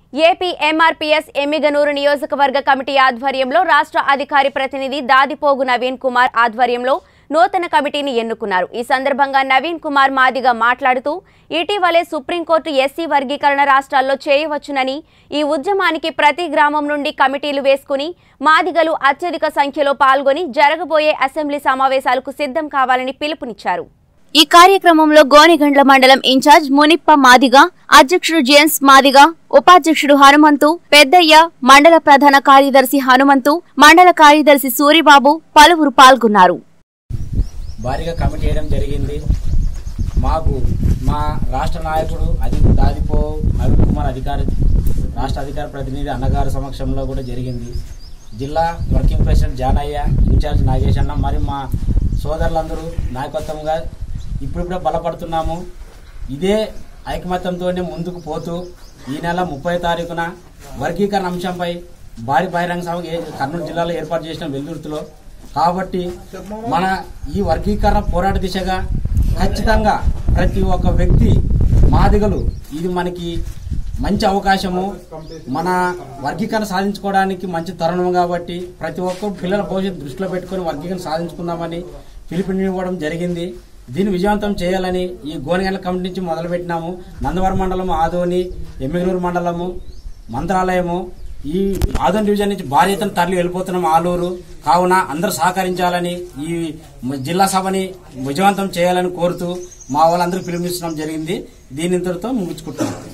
AP MRPS Emmiganur నియోజకవర్గ committee ఆధ్వర్యంలో రాష్ట్ర అధికారి ప్రతినిధి దాదిపోగు నవీన్ కుమార్ ఆధ్వర్యంలో నూతన కమిటీని ఎన్నుకున్నారు. ఈ సందర్భంగా నవీన్ కుమార్ మాదిగా మాట్లాడుతూ ఇటీవలే సుప్రీంకోర్టు ఎస్సీ వర్గీకరణ రాష్ట్రాల్లో చేయవచ్చునని, ఈ ఉద్యమానికి ప్రతి గ్రామం నుండి కమిటీలు వేసుకుని మాదిగలు అత్యధిక సంఖ్యలో పాల్గొని జరగబోయే అసెంబ్లీ సమావేశాలకు సిద్ధం కావాలని పిలుపునిచ్చారు. ఈ కార్యక్రమంలో గోనెగండ్ల మండలం ఇన్ఛార్జ్ మునిప్ప మాదిగా, అధ్యక్షుడు జేమ్స్ మాదిగా, ఉపాధ్యక్షుడు హనుమంతు, పెద్దయ్య, మండల ప్రధాన కార్యదర్శి హనుమంతు, మండల కార్యదర్శి సూరిబాబు పలువురు పాల్గొన్నారు. భారీగా కమిటీ చేయడం జరిగింది. మాకు మా రాష్ట్ర నాయకుడు దాదిపో నవీన్ కుమార్ రాష్ట్ర అధికార ప్రతినిధి అన్నగారి సమక్షంలో కూడా జరిగింది. జిల్లా working president Janaiah, in-charge Nagesh అన్న, మరి మా సోదరులందరూ నాయకత్వంగా ఇప్పుడిప్పుడే బలపడుతున్నాము. ఇదే ఐకమత్యంతోనే ముందుకు పోతూ ఈ నెల 30 తారీఖున వర్గీకరణ అంశంపై భారీ బహిరంగ సభ కర్నూలు జిల్లాలో ఏర్పాటు చేసిన వెల్లుర్తిలో. కాబట్టి మన ఈ వర్గీకరణ పోరాట దిశగా ఖచ్చితంగా ప్రతి ఒక్క వ్యక్తి మాదిగలు ఇది మనకి మంచి అవకాశము, మన వర్గీకరణ సాధించుకోవడానికి మంచి తరుణం. కాబట్టి ప్రతి ఒక్కరు పిల్లల భవిష్యత్తు దృష్టిలో పెట్టుకుని వర్గీకరణ సాధించుకుందామని పిలుపునివ్వడం జరిగింది. దీన్ని విజయవంతం చేయాలని ఈ గోనెగండ్ల కమిటీ నుంచి మొదలుపెట్టినాము. నందవరం మండలము, ఆదోని, ఎమ్మిగనూరు మండలము, మంత్రాలయము, ఈ ఆదోని డివిజన్ నుంచి భారీ ఎత్తున తరలి వెళ్ళిపోతున్నాం ఆలూరు. కావున అందరూ సహకరించాలని, ఈ జిల్లా సభని విజయవంతం చేయాలని కోరుతూ మా వాళ్ళందరూ పిలుపునిచ్చడం జరిగింది. దీని ఇంతటితో ముగించుకుంటున్నాం.